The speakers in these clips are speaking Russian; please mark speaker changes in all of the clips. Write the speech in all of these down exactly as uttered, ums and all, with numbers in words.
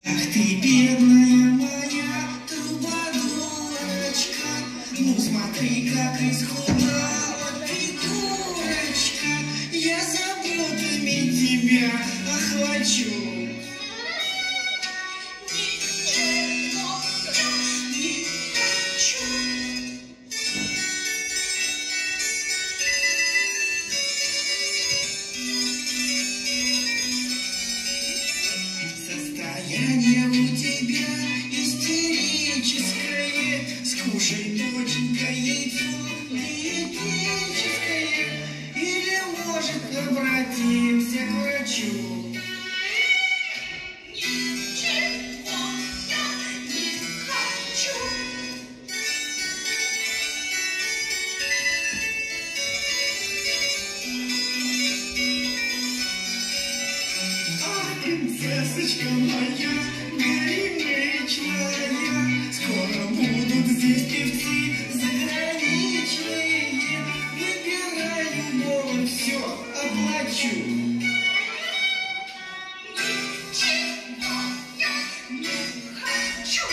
Speaker 1: Ах ты, бедная моя трубадурочка, ну смотри, как исхудала ты, дурочка, я заботами тебя охвачу. Ничего я не хочу. Состояние у тебя истерическое, скушай, доченька, яйцо диетическое, или, может, обратимся к врачу. Ничего я не хочу. Ах, принцессочка моя, горемычная, скоро будут здесь певцы заграничные. Выбирай любого, все оплачу. Ничего я не хочу.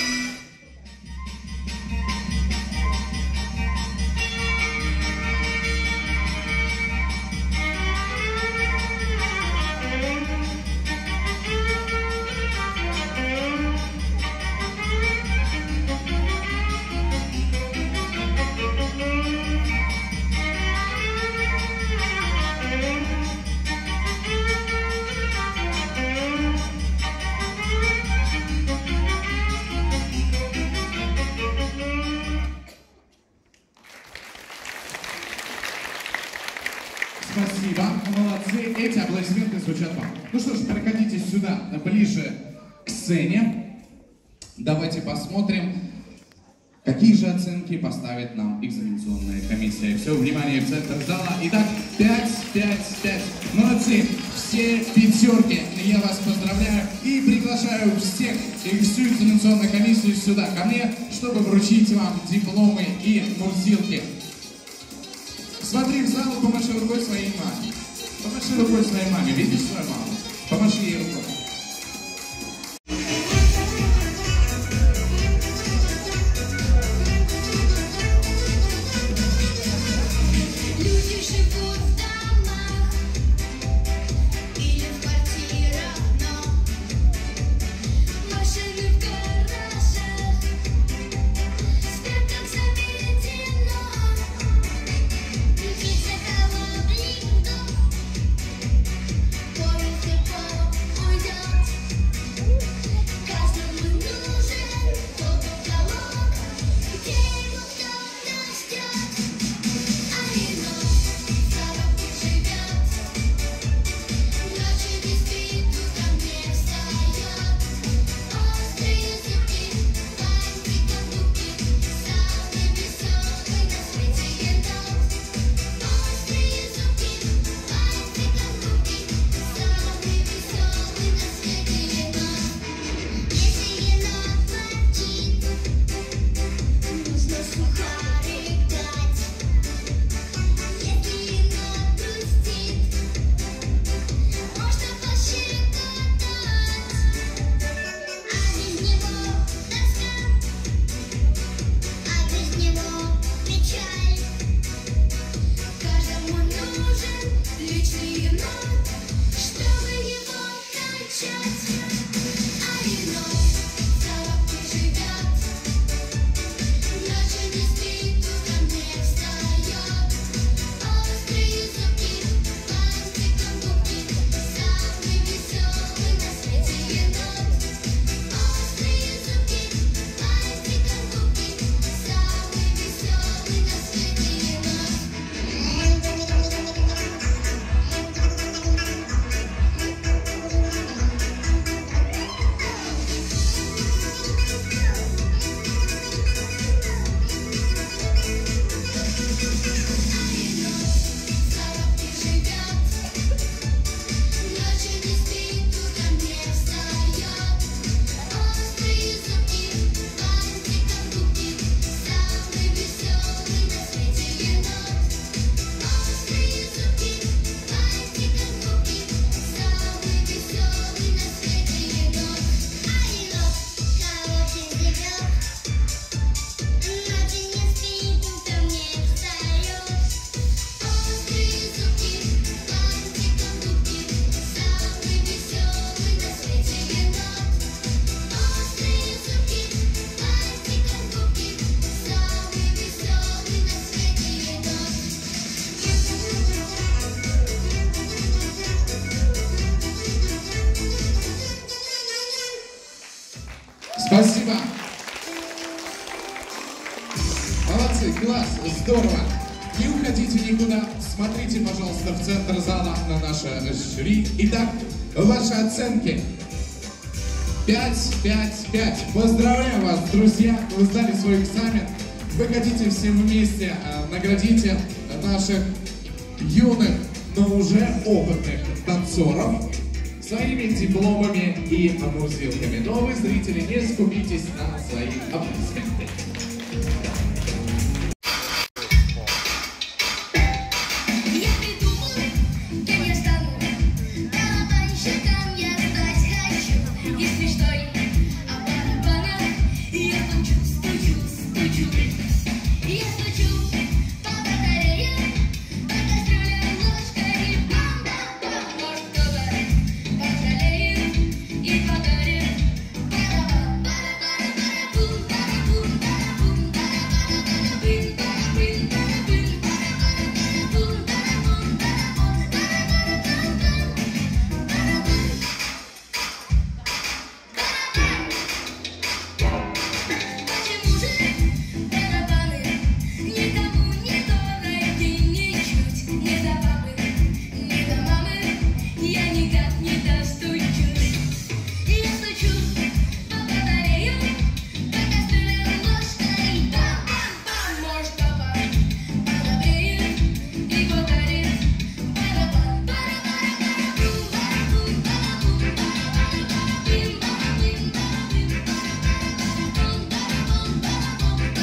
Speaker 2: Спасибо, молодцы. Эти аплодисменты звучат вам. Ну что ж, проходите сюда, ближе к сцене. Давайте посмотрим, какие же оценки поставит нам экзаменационная комиссия. Все, внимание, в центр зала. Итак, пять, пять, пять. Молодцы, все пятерки. Я вас поздравляю и приглашаю всех и всю экзаменационную комиссию сюда, ко мне, чтобы вручить вам дипломы и мурзилки. Смотри в зал, помаши рукой своей маме. Помаши рукой своей маме. Видишь свою маму? Помаши ей рукой.
Speaker 3: Люди живут в домах или в квартирах, но машины в гаражах спят как заведено. Ключица холодный дом, порохи по
Speaker 2: Спасибо. Молодцы, класс, здорово. Не уходите никуда, смотрите, пожалуйста, в центр зала на наше жюри. Итак, ваши оценки. пять, пять, пять. Поздравляю вас, друзья, вы сдали свой экзамен. Выходите все вместе, наградите наших юных, но уже опытных танцоров своими дипломами и мурзилками. Но вы, зрители, не скупитесь на свои аплодисменты.
Speaker 3: Я придумал, кем я стану, барабанщиком я стать хочу. И смешной, а барабана я стучу, стучу, стучу. Я стучу по батарее, по кастрюлям ложкой, бам-бам-бам. Может, кто-то пожалеет и подарит барабан, барабан, барабан, бум, барабум, барабан, барабан, бин, барабин, барабин, барабан, бум, барабум, Почему же барабаны никому не дороги ничуть? Не до папы, не до мамы я никак не достучусь. Я стучу по батареям, по кастрюлям ложкой, бам-бам-бам. Может, папа подобреет и подарит барабан, барабан, барабум, барабум, барабум, бим, барабим, барабим, барабан, барабан, барабан,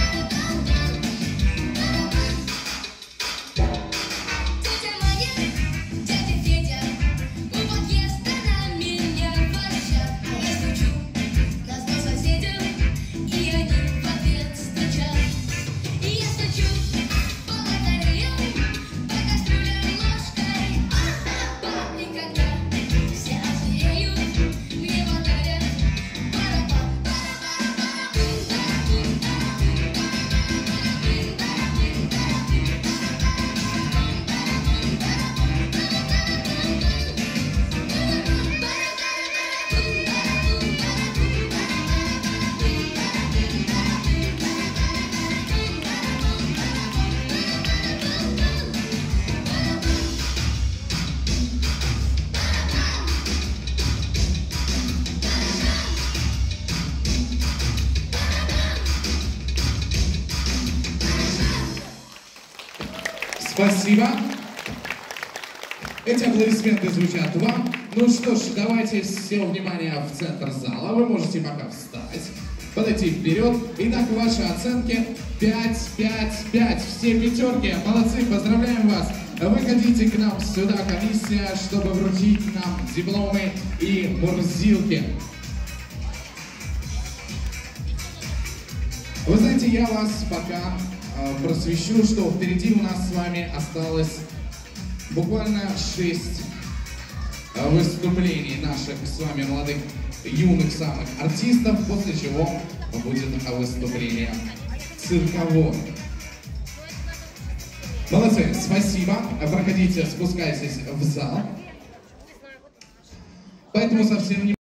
Speaker 3: Тетя Маня, дядя Федя, у подъезда на меня ворчат. А я стучу на сто соседям, и они в ответ стучат. И я стучу по батареям, по кастрюлям ложкой, бам-бам-бам. И когда все озвереют, мне подарят барабан, барабан, барабум, барабум, барабим, барабим, барабим,
Speaker 2: Спасибо. Эти аплодисменты звучат вам. Ну что ж, давайте все внимание в центр зала. Вы можете пока встать, подойти вперед. Итак, ваши оценки пять, пять, пять. Все пятерки. Молодцы, поздравляем вас. Выходите к нам сюда, комиссия, чтобы вручить нам дипломы и мурзилки. Вы знаете, я вас пока э, просвещу, что впереди у нас с вами осталось буквально шесть э, выступлений наших с вами молодых, юных самых артистов, после чего будет выступление цирковое. Молодцы, спасибо. Проходите, спускайтесь в зал. Поэтому совсем не